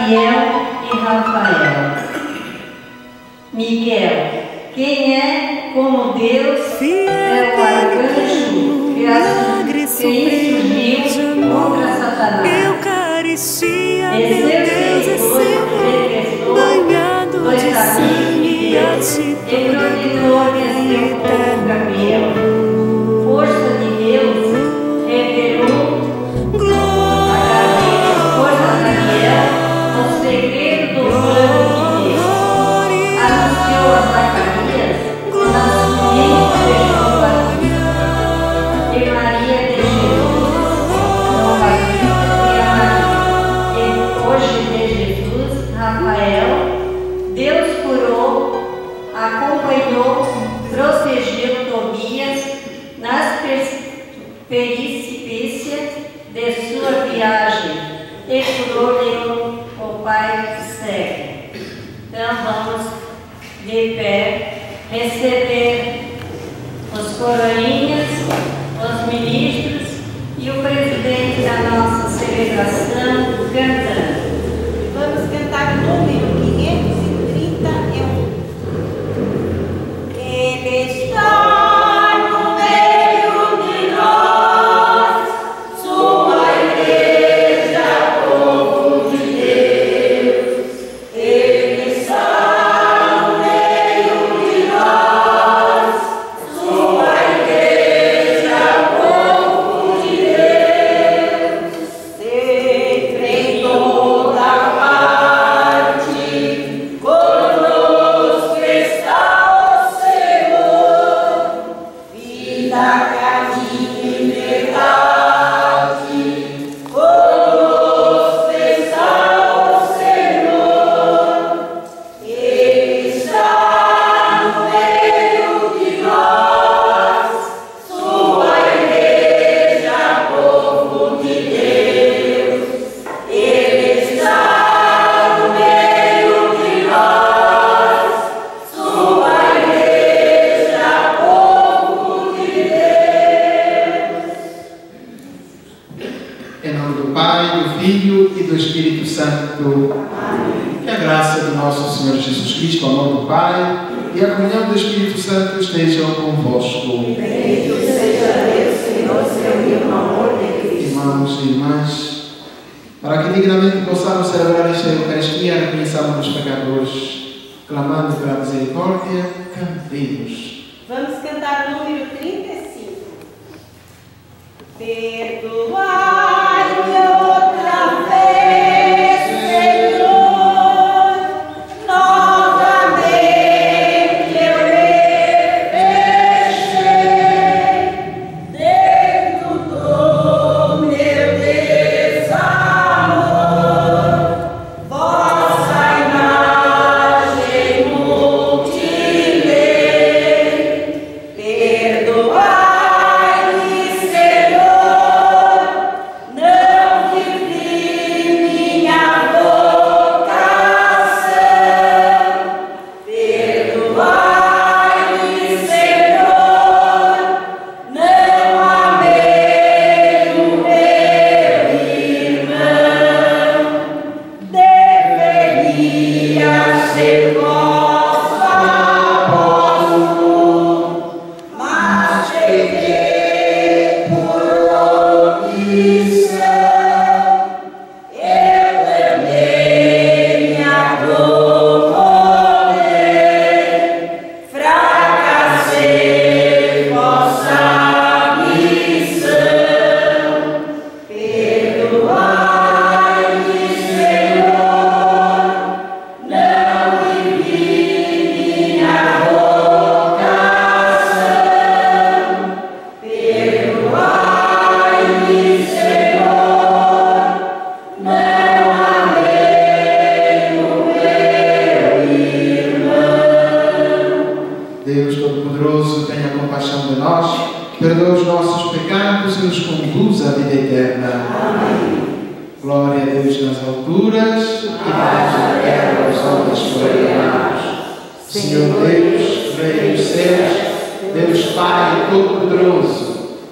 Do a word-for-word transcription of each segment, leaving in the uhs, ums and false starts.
Daniel e Rafael. Miguel, quem é como Deus é o arcanjo que surgiu contra Satanás. Eucaristia, meu Deus, é Senhor, banhado de sangue, atitude de glória e eterno. Força de Deus revelou a força de Daniel no segredo do plano de Deus. Anunciou a Zacarias o nascimento de João Batista e Maria de Jesus, João Batista e a Maria. E hoje de Jesus, Rafael, Deus curou, acompanhou, protegeu Tobias nas peripécias de sua viagem e curou-lhe o pai cego. Então vamos de pé receber os coroinhas, os ministros e o presidente da nossa celebração cantando. Vamos cantar o número quinhentos e trinta e um. Ele está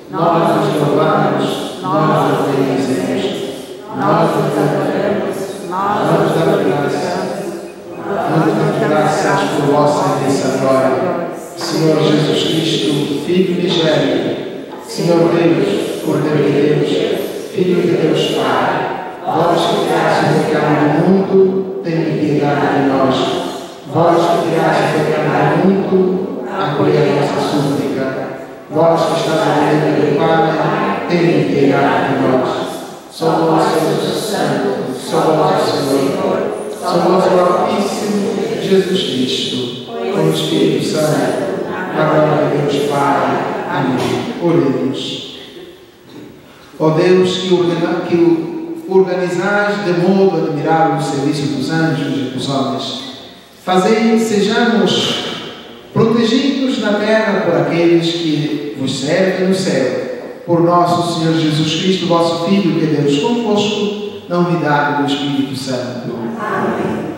nós os adoramos, Anjos da graça, anjos da graça por vossa imensa glória. Senhor Jesus Cristo, Filho unigênito, Senhor Deus, Cordeiro de Deus, Filho de Deus Pai, vós que criaste o pecado do mundo, tende piedade de nós. Vós que criaste o pecado do mundo, acolhei a nossa súplica. Vós que estás à direita do Pai, tende piedade de nós. Só vós, Deus Santo, só vós, Senhor, só vós, o Altíssimo Jesus Cristo, com o Espírito Santo, na glória de Deus Pai. Amém. Oremos. Ó Deus, que, ordena, que organizais de modo admirável o serviço dos anjos e dos homens, fazei sejamos protegidos na terra por aqueles que vos servem no céu, por nosso Senhor Jesus Cristo, vosso Filho, que é Deus convosco, na unidade do Espírito Santo. Amém.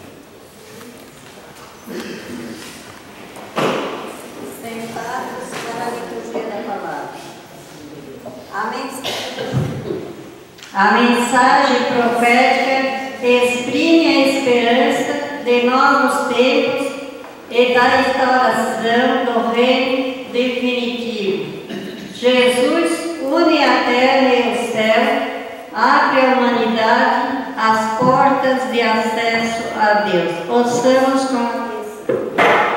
Sentados para a liturgia da palavra. A mensagem, a mensagem profética exprime a esperança de novos tempos e da instauração do reino definitivo. Jesus une a terra e o céu, abre à humanidade as portas de acesso a Deus. Ouçamos com atenção.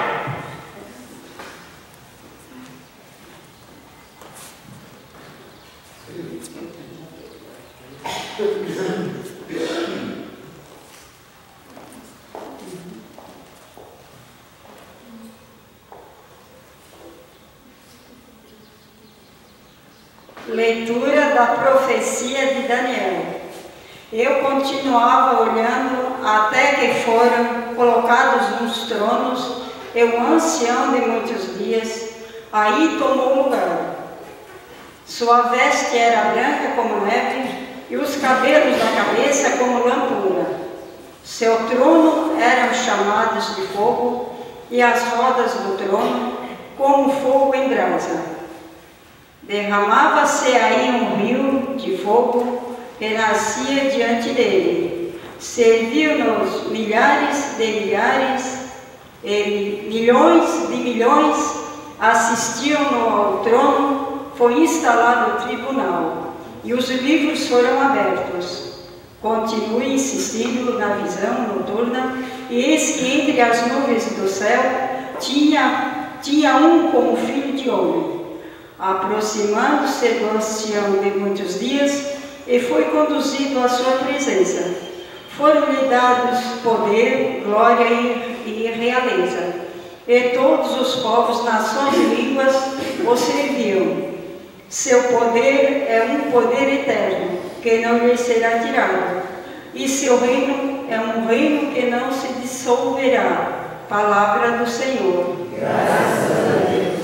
Leitura da profecia de Daniel. Eu continuava olhando até que foram colocados nos tronos, e o ancião de muitos dias aí tomou lugar. Sua veste era branca como neve, e os cabelos da cabeça como lamuna. Seu trono eram chamados de fogo, e as rodas do trono como fogo em brasa. Derramava-se aí um rio de fogo que nascia diante dele. Serviu-nos milhares de milhares e milhões de milhões assistiam-no ao trono. Foi instalado o tribunal e os livros foram abertos. Continue insistindo na visão noturna, e eis que entre as nuvens do céu tinha, tinha um como filho de homem. Aproximando-se do ancião de muitos dias, e foi conduzido à sua presença. Foram-lhe dados poder, glória e, e realeza, e todos os povos, nações e línguas o serviam. Seu poder é um poder eterno, que não lhe será tirado, e seu reino é um reino que não se dissolverá. Palavra do Senhor. Graças a Deus.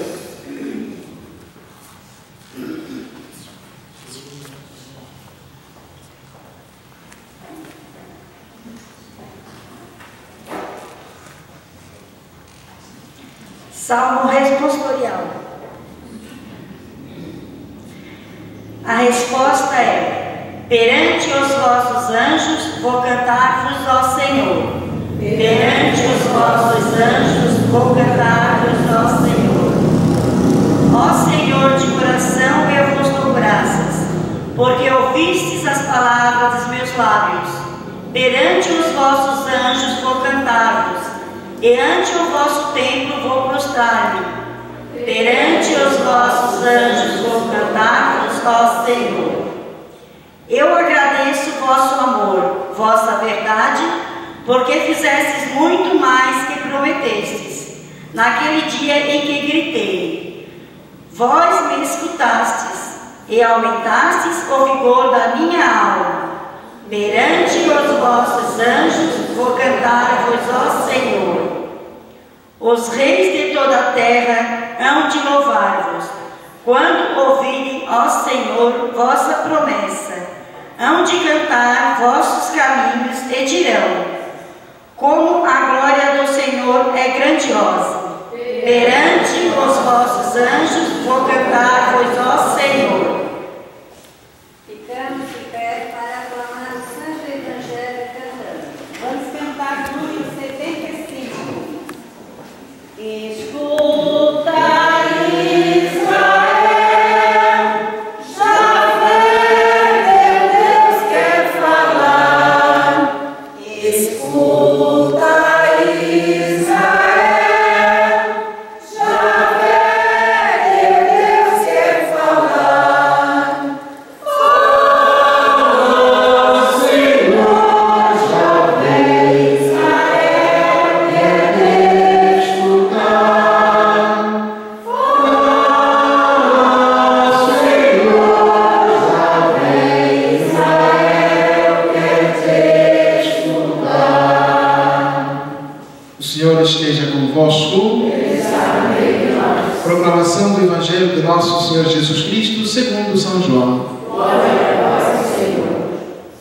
Salmo responsorial. A resposta é: perante os vossos anjos vou cantar-vos ao Senhor. Perante os vossos anjos vou cantar-vos ao Senhor. Ó Senhor, de coração eu vos dou graças, porque ouvistes as palavras dos meus lábios. Perante os vossos anjos vou cantar-vos, e ante o vosso templo vou prostrar-me. Perante os vossos anjos vou cantar-vos, ó Senhor. Eu agradeço vosso amor, vossa verdade, porque fizestes muito mais que prometestes, naquele dia em que gritei. Vós me escutastes, e aumentastes o vigor da minha alma. Perante os vossos anjos vou cantar-vos, ó Senhor. Os reis de toda a terra hão de louvar-vos, quando ouvirem, ó Senhor, vossa promessa. Hão de cantar vossos caminhos e dirão: como a glória do Senhor é grandiosa. Perante os vossos anjos vou cantar-vos, ó Senhor. Ficamos de pé para aclamar o Santo Evangelho. esteja convosco. Proclamação do Evangelho de nosso Senhor Jesus Cristo segundo São João. Glória a vós, Senhor.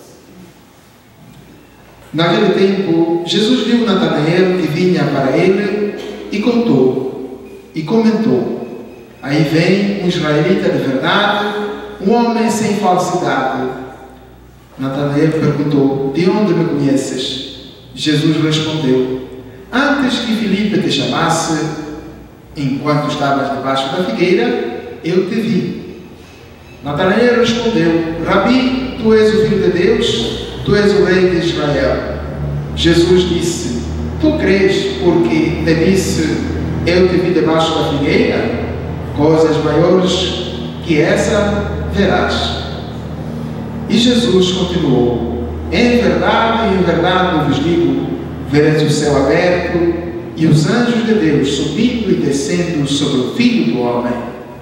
Naquele tempo, Jesus viu Natanael que vinha para ele e contou, e comentou: aí vem um israelita de verdade, um homem sem falsidade. Natanael perguntou: de onde me conheces? Jesus respondeu: antes que Filipe te chamasse, enquanto estavas debaixo da figueira, eu te vi. Natanael respondeu: Rabi, tu és o Filho de Deus, tu és o Rei de Israel. Jesus disse: tu crês porque te disse, eu te vi debaixo da figueira? Coisas maiores que essa verás. E Jesus continuou: em verdade, em verdade vos digo, vereis o céu aberto e os anjos de Deus subindo e descendo sobre o Filho do Homem.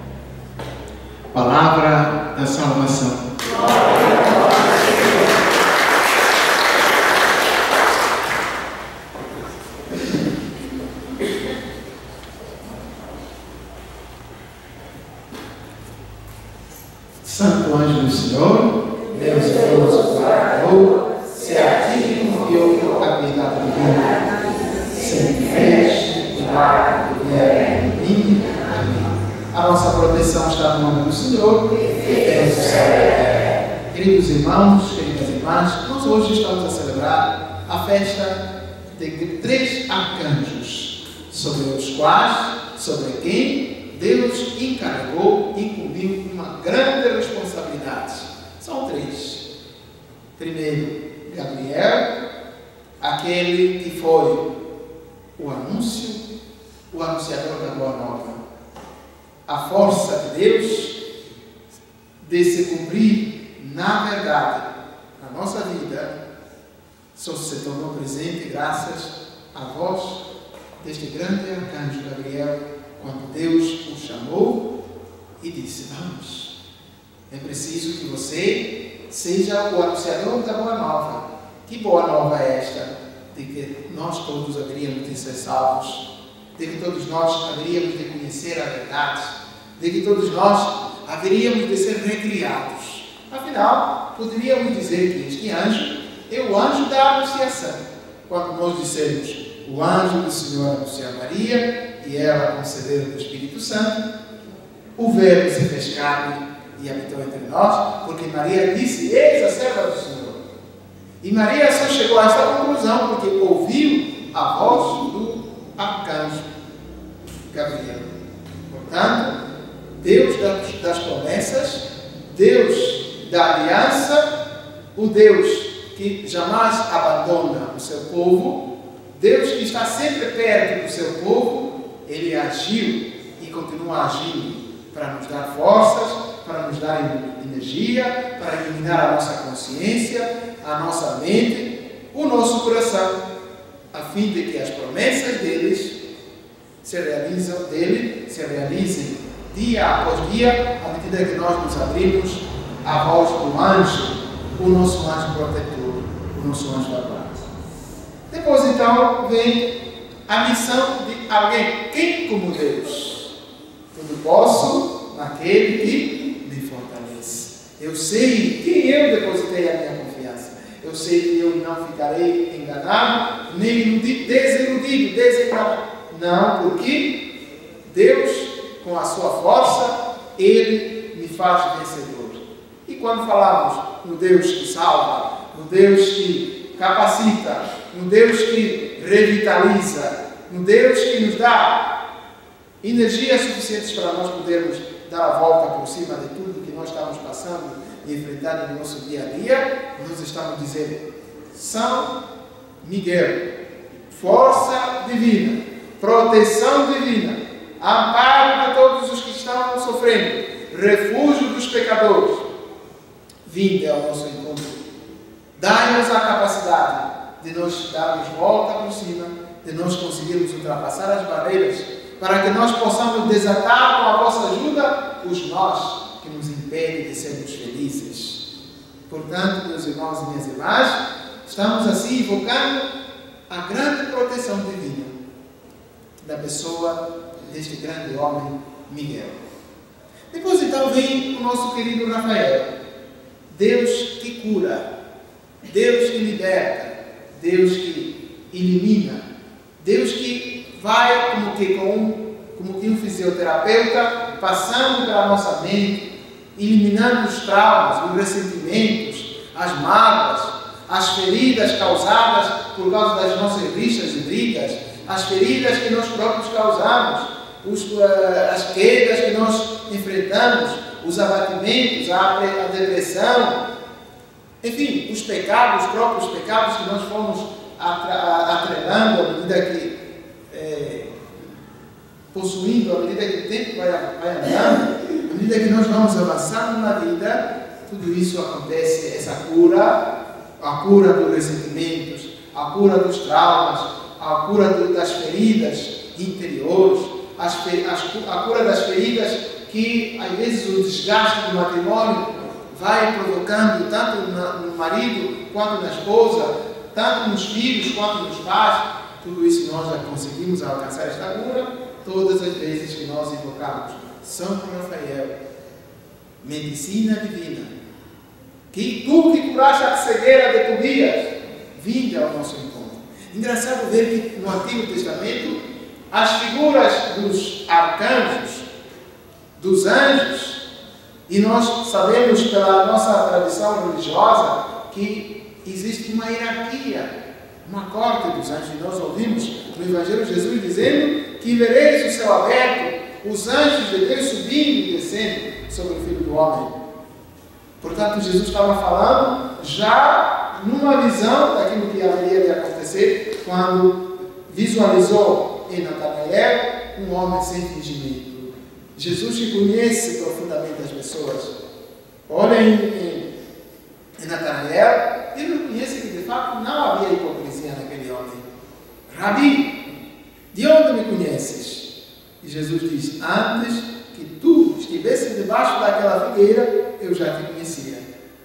Palavra da salvação. Santo anjo do Senhor, Deus é nosso guardador, se ativo e ouve a piedade divina, sempre feche, guarda, guerra e mim. A nossa proteção está no nome do Senhor, que fez o céu e a terra. Queridos irmãos, queridas irmãs, nós hoje estamos a celebrar a festa de três arcanjos, sobre os quais, sobre quem Deus encarregou e incumbiu uma grande responsabilidade. São três. Primeiro, Gabriel, aquele que foi o anúncio, o anunciador da Boa Nova. A força de Deus de se cumprir na verdade na nossa vida só se tornou presente graças à voz deste grande arcanjo Gabriel, quando Deus o chamou e disse: vamos, é preciso que você seja o anunciador da Boa Nova. Que Boa Nova é esta? De que nós todos haveríamos de ser salvos, de que todos nós haveríamos de conhecer a verdade, de que todos nós haveríamos de ser recriados. Afinal, poderíamos dizer que este anjo é o anjo da anunciação. Quando nós dissemos: o anjo do Senhor anuncia a Maria e ela concedeu o Espírito Santo, o Verbo se fez carne e habitou entre nós, porque Maria disse: eis a serva do Senhor. E Maria só chegou a esta conclusão porque ouviu a voz do arcanjo Gabriel. Portanto, Deus das promessas, Deus da aliança, o Deus que jamais abandona o seu povo, Deus que está sempre perto do seu povo, Ele agiu e continua agindo para nos dar forças, para nos dar energia, para iluminar a nossa consciência, a nossa mente, o nosso coração, a fim de que as promessas deles se realizam, dele se realizem dia após dia, à medida que nós nos abrimos à voz do anjo, o nosso anjo protetor, o nosso anjo da paz. Depois, então, vem a missão de alguém. Quem como Deus? Tudo posso naquele que me fortalece. Eu sei quem eu depositei a minha confiança. Eu sei que eu não ficarei enganado, nem iludido, desiludido, desenganado. Não, porque Deus, com a sua força, Ele me faz vencedor. E quando falamos no Deus que salva, no Deus que capacita, no Deus que revitaliza, no Deus que nos dá energias suficientes para nós podermos dar a volta por cima de tudo que nós estamos passando e enfrentando no nosso dia a dia, nós estamos dizendo: São Miguel, força divina, proteção divina, amparo de todos os que estão sofrendo, refúgio dos pecadores, vinde ao nosso encontro. Dai-nos a capacidade de nos darmos volta por cima, de nós conseguirmos ultrapassar as barreiras, para que nós possamos desatar com a vossa ajuda os nós que nos impedem de sermos felizes. Portanto, meus irmãos e minhas irmãs, estamos assim invocando a grande proteção divina. na pessoa deste grande homem, Miguel. Depois então vem o nosso querido Rafael. Deus que cura, Deus que liberta, Deus que elimina, Deus que vai como que com, como que um fisioterapeuta, passando pela nossa mente, eliminando os traumas, os ressentimentos, as mágoas, as feridas causadas por causa das nossas rixas e brigas, as feridas que nós próprios causamos, os, uh, as quedas que nós enfrentamos, os abatimentos, a, a depressão, enfim, os pecados, os próprios pecados que nós fomos atrelando à medida que, é, possuindo, à medida que o tempo vai, vai andando, à medida que nós vamos avançando na vida, tudo isso acontece, essa cura, a cura dos ressentimentos, a cura dos traumas, a cura do, das feridas interiores, as, as, a cura das feridas que, às vezes, o desgaste do matrimônio vai provocando tanto no marido quanto na esposa, tanto nos filhos quanto nos pais. Tudo isso nós já conseguimos alcançar esta cura todas as vezes que nós invocamos São Rafael, medicina divina, que tu que curaste a cegueira de Tobias, vinde ao nosso encontro. Engraçado ver que no Antigo Testamento as figuras dos arcanjos, dos anjos, e nós sabemos pela nossa tradição religiosa que existe uma hierarquia, uma corte dos anjos, e nós ouvimos no Evangelho Jesus dizendo que vereis o céu aberto, os anjos de Deus subindo e descendo sobre o Filho do Homem. Portanto, Jesus estava falando já numa visão daquilo que haveria de acontecer quando visualizou em Natanael um homem sem fingimento. Jesus que conhece profundamente as pessoas. Olha em, em, em Natanael, ele conhece que de fato não havia hipocrisia naquele homem. Rabi, de onde me conheces? E Jesus diz, antes que tu estivesse debaixo daquela figueira, eu já te conhecia.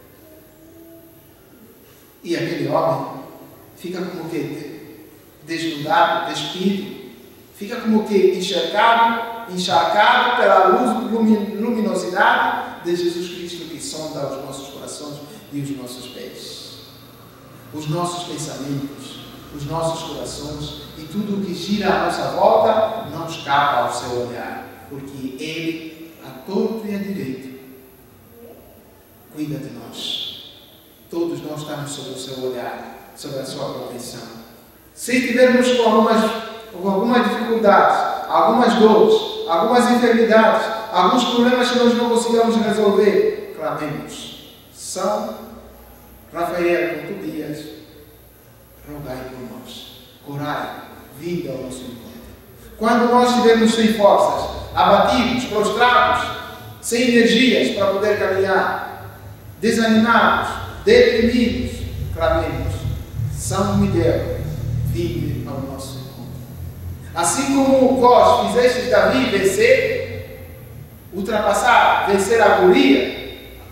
E aquele homem fica como que desnudado, despido, fica como que enxergado, encharcado pela luz, luminosidade de Jesus Cristo que sonda os nossos corações e os nossos pés. Os nossos pensamentos, os nossos corações e tudo o que gira à nossa volta não escapa ao seu olhar, porque Ele, a torto e a direito, cuida de nós. Todos nós estamos sob o seu olhar, sob a sua proteção. Se estivermos com algumas, com algumas dificuldades, algumas dores, algumas enfermidades, alguns problemas que nós não conseguimos resolver, clamemos. São Rafael com Tobias, rogai por nós. Corai, vinde ao nosso encontro. Quando nós estivermos sem forças, abatidos, prostrados, sem energias para poder caminhar, desanimados, deprimidos, clamemos. São Miguel, vinde ao nosso encontro. Assim como vós fizestes Davi vencer, ultrapassar, vencer a Golias,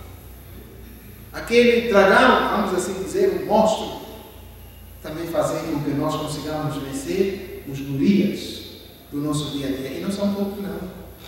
aquele dragão, vamos assim dizer, um monstro, também fazendo com que nós consigamos vencer os Golias do nosso dia a dia. E não são poucos, não.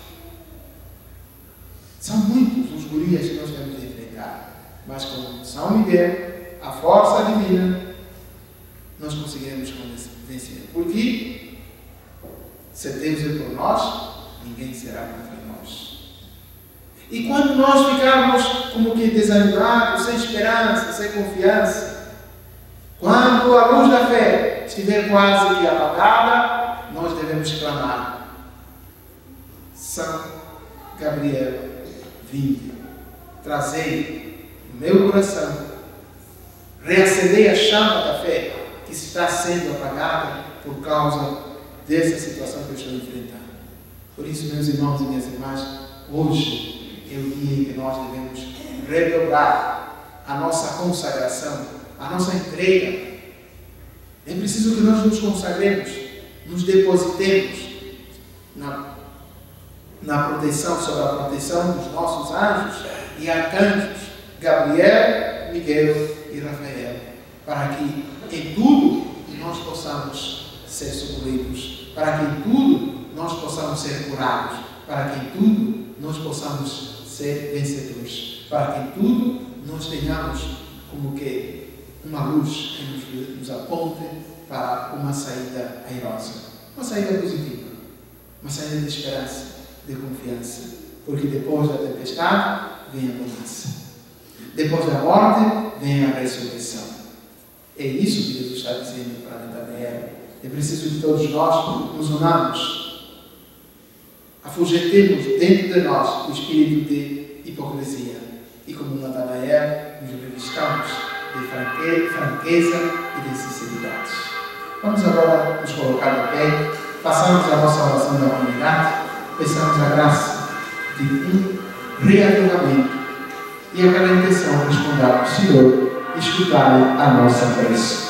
São muitos os Golias que nós temos de enfrentar. Mas com São Miguel, a força divina, nós conseguiremos vencer. Porque se Deus é por nós, ninguém será contra nós. E quando nós ficarmos como que desanimados, sem esperança, sem confiança, quando a luz da fé estiver quase que apagada, nós devemos clamar. São Gabriel, vinde, trazei no meu coração, reacendei a chama da fé que está sendo apagada por causa dessa situação que eu estou enfrentando. Por isso, meus irmãos e minhas irmãs, hoje é o dia em que nós devemos redobrar a nossa consagração, a nossa entrega. É preciso que nós nos consagremos, nos depositemos na, na proteção, sob a proteção dos nossos anjos e arcanjos, Gabriel, Miguel e Rafael, para que em tudo nós possamos ser socorridos, para que em tudo nós possamos ser curados, para que em tudo nós possamos ser vencedores, para que em tudo nós tenhamos como que uma luz que nos, nos aponte para uma saída airosa, uma saída positiva, uma saída de esperança, de confiança, porque depois da tempestade vem a bonança, depois da morte vem a ressurreição. É isso que Jesus está dizendo para Natanael. É preciso que todos nós nos unamos, afugentemos dentro de nós o espírito de hipocrisia e, como Natanael, nos revistamos de franqueza e de sinceridade. Vamos agora nos colocar de pé, façamos a nossa oração da comunidade, peçamos a graça de um reavivamento e aquela intenção de responder ao Senhor e escutar a nossa prece.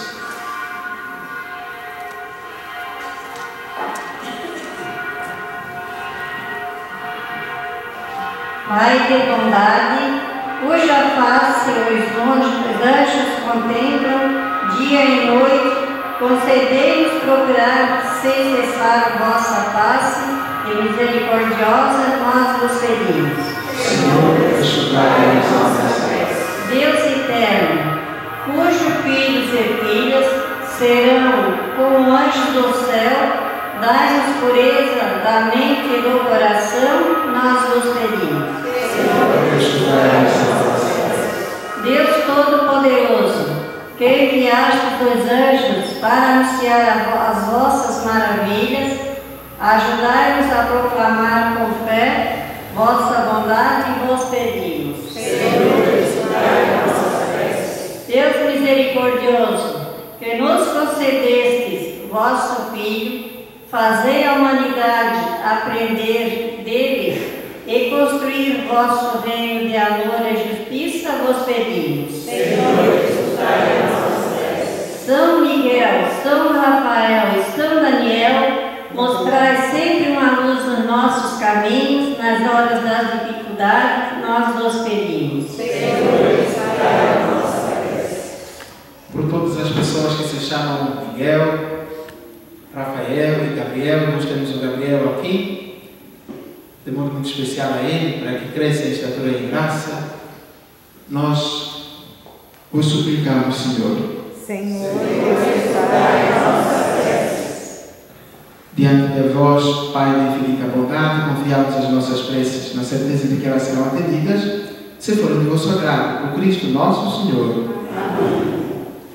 Pai de bondade, cuja face os anjos contemplam dia e noite, concedei-nos procurar sem cessar vossa face e misericordiosa nós vos pedimos. Senhor, escutai as nossas preces. Deus eterno, cujos filhos e filhas serão como anjos do céu, dai-nos pureza da mente e do coração, nós vos pedimos. Senhor, escutai as nossas preces. Deus Todo-Poderoso, que enviastes os anjos para anunciar as vossas maravilhas, ajudai-nos a proclamar com fé vossa bondade e vos pedimos. Senhor, escutai a nossa prece. Deus misericordioso, que nos concedestes vosso Filho, fazei a humanidade aprender dele e construir vosso reino de amor e justiça, vos pedimos. Senhor, escutai a nossa prece. São Miguel, São Rafael e São Daniel, mostrai sempre uma luz nos nossos caminhos, nas horas das dificuldades, nós vos pedimos. Senhor, escutai a nossa prece. Por todas as pessoas que se chamam Miguel, Rafael e Gabriel, nós temos o Gabriel aqui, de modo muito especial a ele, para que cresça em estatura e em graça. Nós vos suplicamos, Senhor. Senhor, escutai a nossa prece. Diante de vós, Pai de infinita bondade, confiamos as nossas preces na certeza de que elas serão atendidas, se forem de vosso agrado, por Cristo nosso Senhor. Amém.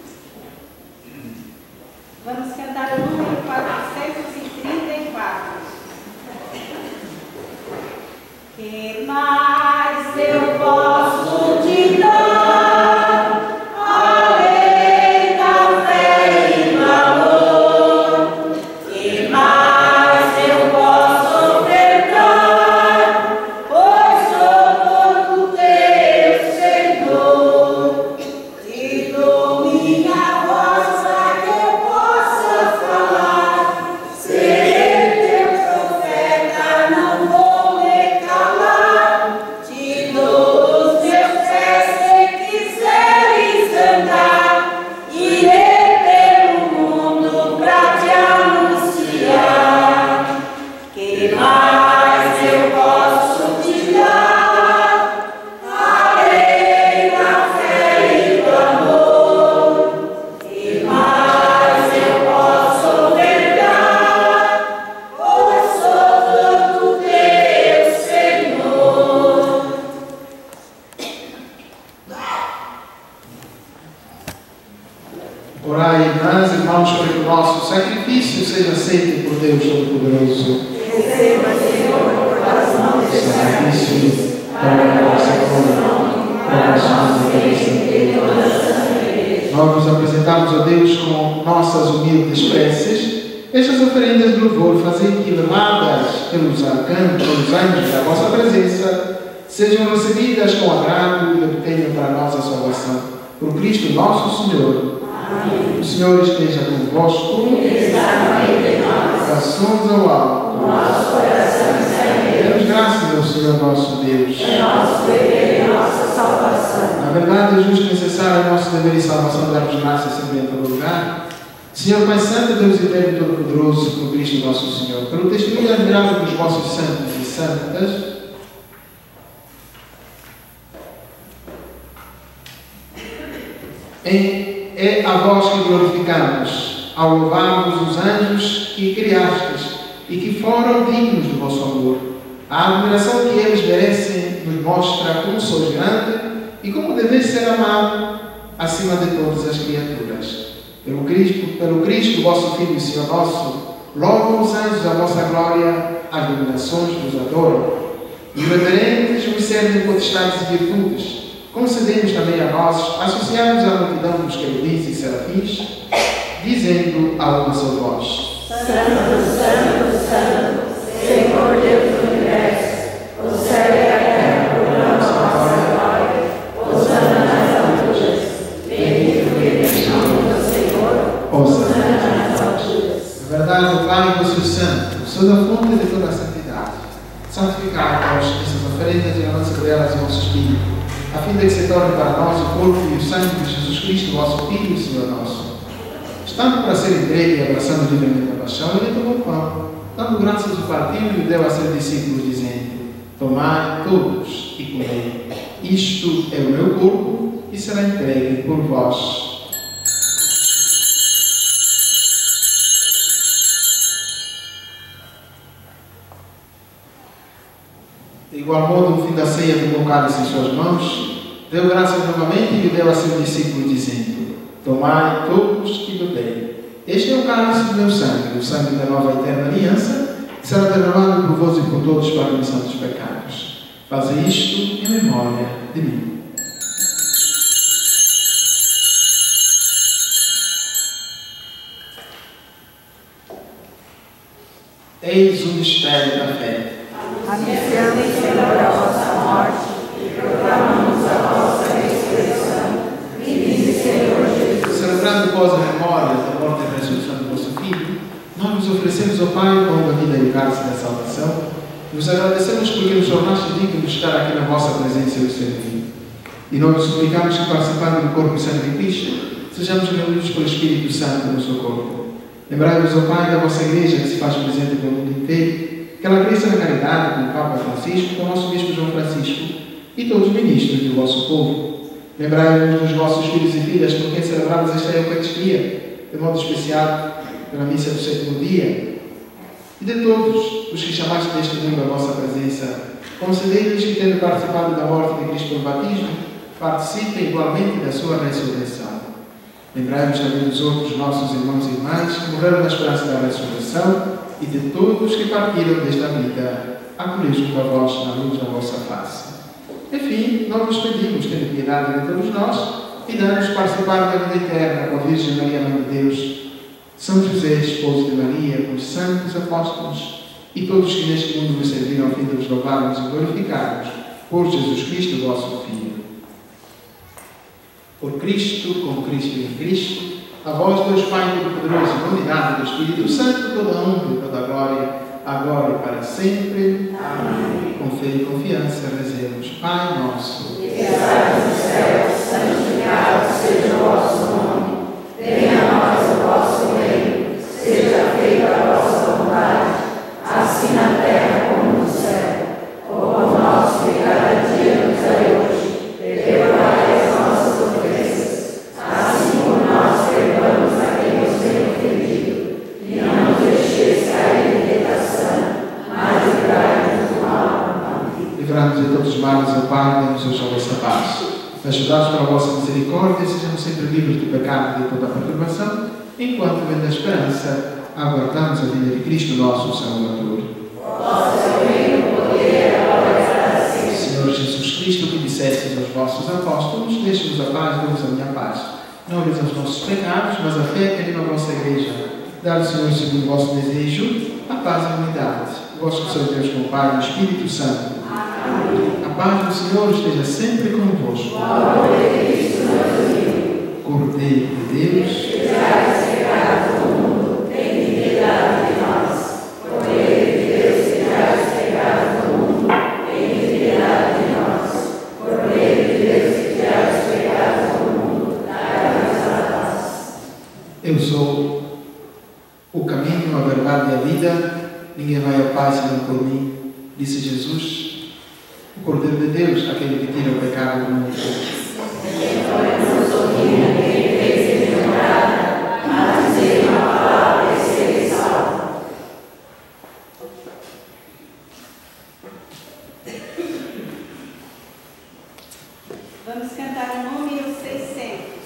Vamos cantar o número quatrocentos e trinta e quatro. Que mais eu posso te dar, além da fé e do amor? Que mais eu posso ofertar, pois sou todo teu, Senhor. Te dou minha voz para que eu possa falar, serei teu profeta, não vou me calar. Te dou os meus pés se quiseres andar, irei pelo mundo pra te anunciar. Que mais eu posso te dar, além da fé e do amor? Que mais eu posso ofertar, pois sou todo teu, Senhor. Orai, irmãs e irmãos, para que o nosso sacrifício seja aceito por Deus Todo-Poderoso. Receba, Senhor, o coração deste Sacrifício para a nossa comunhão, para a nossa igreja. Nós nos apresentamos a Deus com nossas humildes preces. Estas oferendas de louvor fazem que, levadas pelos arcanos, pelos anjos da vossa presença, sejam recebidas com agrado e obtenham para nós a salvação. Por Cristo nosso Senhor. Amém. O Senhor esteja convosco. Corações ao alto. nosso coração está Demos graças ao Senhor nosso Deus. É nosso dever e nossa salvação. Na verdade, é justo e necessário nosso dever e salvação darmos graças sempre em todo lugar, Senhor Pai Santo, Deus eterno e todo-poderoso, por Cristo nosso Senhor, pelo testemunho admirável dos vossos santos e santas, é a vós que glorificamos, ao louvarmos os anjos que criastes e que foram dignos do vosso amor. A admiração que eles merecem nos mostra como sois grande e como deveis ser amado acima de todas as criaturas. Pelo Cristo, pelo Cristo, vosso Filho e Senhor nosso, louvam os anjos a vossa glória, as dominações vos adoram. E reverentes vos servem potestades e virtudes. Concedemos também a nós, associados à multidão dos querubins e serafins, dizendo a uma só voz: Santo, Santo, Santo, Senhor Deus do universo, o céu e a terra proclamam a vossa glória. Hosana nas alturas. Bendito e bendito o Senhor. Hosana nas alturas. Na verdade, o Pai vosso Santo, sois a fonte de toda a santidade. Santificai-vos essas oferendas e a lança delas em vosso Espírito, a fim de que se torne para nós o corpo e o sangue de Jesus Cristo, vosso Filho e Senhor nosso. Estando para ser entregue e abraçando livremente a paixão, ele tomou o pão, dando graças ao partiu e o deu a seus discípulos, dizendo: Tomai todos e comei. Isto é o meu corpo e será entregue por vós. De igual modo, no fim da ceia, tomou o cálice em suas mãos, deu graças novamente e o deu a seus discípulos, dizendo: Tomai todos e bebei. Este é o cálice do meu sangue, o sangue da nova e eterna aliança, que será derramado por vós e por todos para a remissão dos pecados. Fazei isto em memória de mim. Eis o mistério da fé. Anunciamos, Senhor, a vossa morte e proclamamos a vossa ressurreição. Vinde, Senhor Jesus. Celebrando após a memória da morte e ressurreição do vosso Filho, nós vos oferecemos ao Pai o pão da vida e o cálice da salvação. Vos agradecemos porque nos tornaste dignos de estar aqui na vossa presença e o servir. E nós vos suplicamos que, participando do corpo e sangue de Cristo, sejamos reunidos pelo Espírito Santo no seu corpo. Lembrai-vos, ó Pai, da vossa Igreja que se faz presente pelo mundo inteiro, que ela cresça na caridade com o Papa Francisco, com o nosso Bispo João Francisco e todos os ministros do vosso povo. Lembrai-vos dos vossos filhos e filhas por quem celebramos esta Eucaristia, de modo especial pela missa do sétimo dia, e de todos os que chamaste deste mundo a vossa presença. Concedei-lhes que, tendo participado da morte de Cristo pelo batismo, participem igualmente da sua ressurreição. Lembrai-vos também dos outros nossos irmãos e irmãs que morreram na esperança da ressurreição e de todos que partiram desta vida, acolhei junto a vós na luz da vossa face. Enfim, nós vos pedimos, tendo piedade de todos nós, e dá-nos participar da vida eterna com a Virgem Maria, Mãe de Deus, São José, esposo de Maria, com os santos apóstolos e todos que neste mundo vos serviram a fim de vos louvarmos e glorificarmos por Jesus Cristo, vosso Filho. Por Cristo, com Cristo e em Cristo, a vós, Deus Pai Todo-Poderoso, na unidade do Espírito Santo, toda a honra e toda a glória, agora e para sempre. Amém. Com fé e confiança, rezemos. Pai nosso, que estás no céu, santificado seja o vosso nome. Venha a nós o vosso reino. Seja feita a vossa vontade, assim na terra como no céu. O pão nosso de cada dia nos dai hoje. Perdoai as nossas ofensas, assim como nós perdoamos a quem nos tem ofendido. E não nos deixeis cair em tentação, mas livrai-nos do mal. Amém. Livrai-nos de todos os males, ó Pai, dê-nos hoje a vossa paz. Ajudados pela vossa misericórdia, sejamos sempre livres do pecado e de toda a perturbação, enquanto, vendo a esperança, aguardamos a vida de Cristo, nosso Salvador. Vosso é o reino, o poder e a glória para sempre. Senhor Jesus Cristo, que dissestes aos vossos apóstolos, deixe-vos a paz, dê-vos a minha paz. Não olheis aos nossos pecados, mas a fé que anima a vossa Igreja. Dá-lhe, Senhor, segundo o vosso desejo, a paz e a unidade. Vós que sois Deus com o Pai e o Espírito Santo. Amém. A paz do Senhor esteja sempre convosco. O amor de Cristo, nosso amigo. Cordeiro de Deus, que tirais o pecado do mundo, tem piedade de nós. Cordeiro de Deus, que tirais o pecado do mundo, tem piedade de nós. Cordeiro de Deus, que tirais o pecado do mundo, dai-nos a paz. eu sou verdade e a vida. Ninguém vai ao Pai senão por mim. Disse Jesus, o Cordeiro de Deus, aquele que tira o pecado do mundo. Vamos cantar o número seiscentos.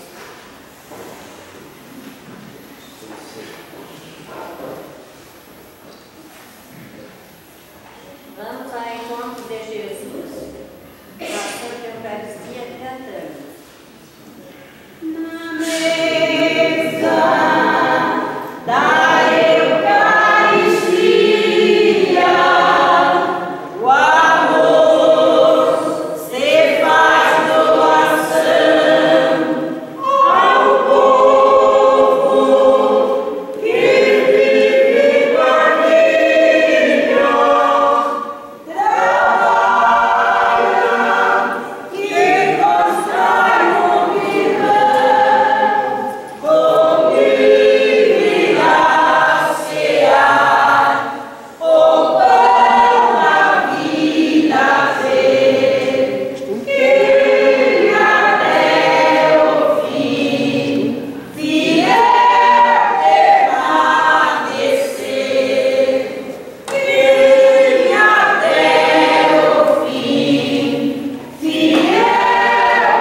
Vamos ao encontro de Jesus, com a Santa Eucaristia cantando. Na mesa da Eucaristia, o amor se faz doação ao povo que vive partilha, trabalha, que constrói comunhão, convive a cear, o pão da vida ter, quem até o fim, fiel permanecer, quem até o fim, fiel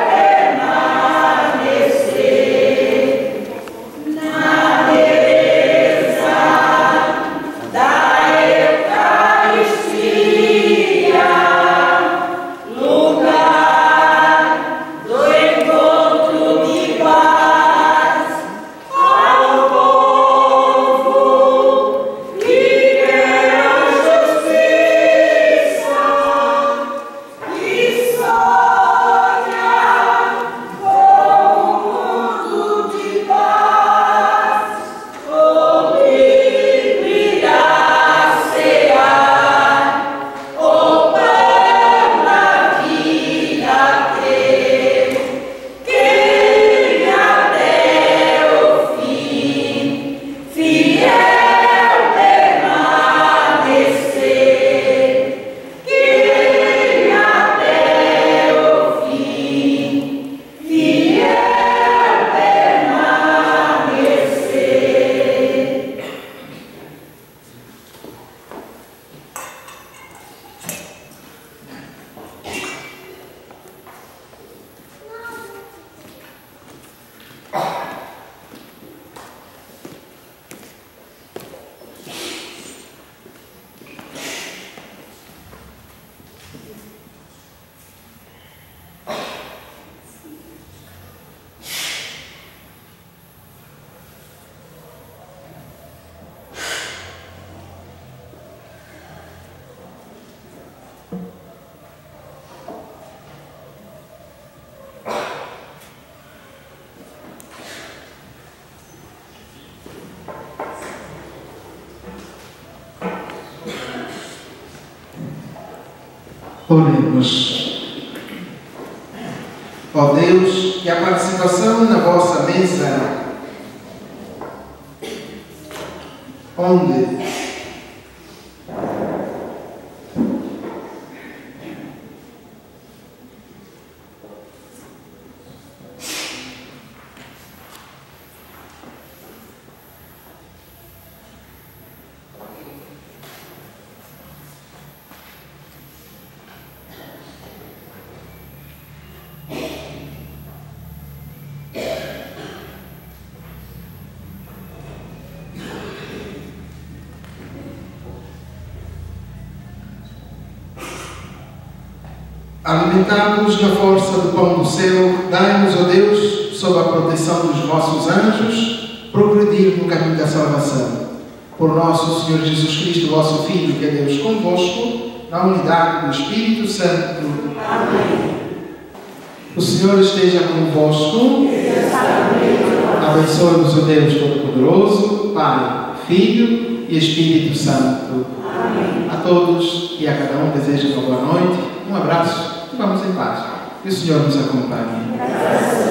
permanecer. Na mesa da Eucaristia, lugar do encontro de paz ao povo que quer a justiça e sonha com um mundo de paz, convive a cear, o pão da vida ter, quem até o fim, fiel permanecer, quem até o fim, fiel permanecer. Oremos. Ó Deus, que a participação na vossa mesa, onde alimentados na força do pão do céu, dai-nos, ó Deus, sob a proteção dos vossos anjos, progredir no caminho da salvação. Por nosso Senhor Jesus Cristo, vosso Filho, que é Deus convosco, na unidade do Espírito Santo. Amém. O Senhor esteja convosco. Abençoe-nos o Deus Todo-Poderoso, Pai, Filho e Espírito Santo. Amém. A todos e a cada um desejo uma boa noite, um abraço e vamos em paz. Que o Senhor nos acompanhe. Graças a Deus.